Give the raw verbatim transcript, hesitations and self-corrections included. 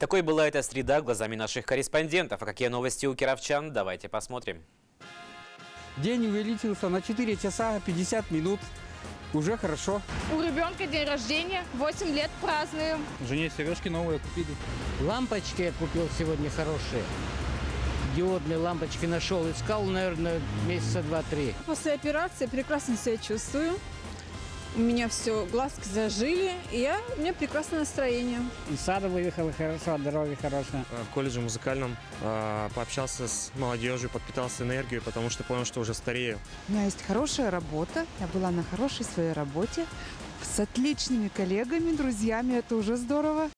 Такой была эта среда глазами наших корреспондентов. А какие новости у кировчан? Давайте посмотрим. День увеличился на четыре часа пятьдесят минут. Уже хорошо. У ребенка день рождения, восемь лет празднуем. Жене сережки новые купили. Лампочки я купил сегодня хорошие. Диодные лампочки нашел. Искал, наверное, месяца два-три. После операции прекрасно себя чувствую. У меня все, глазки зажили, и я, у меня прекрасное настроение. Из сада выехал хорошо, дороги хорошие. В колледже музыкальном э, пообщался с молодежью, подпитался энергией, потому что понял, что уже старею. У меня есть хорошая работа, я была на хорошей своей работе, с отличными коллегами, друзьями, это уже здорово.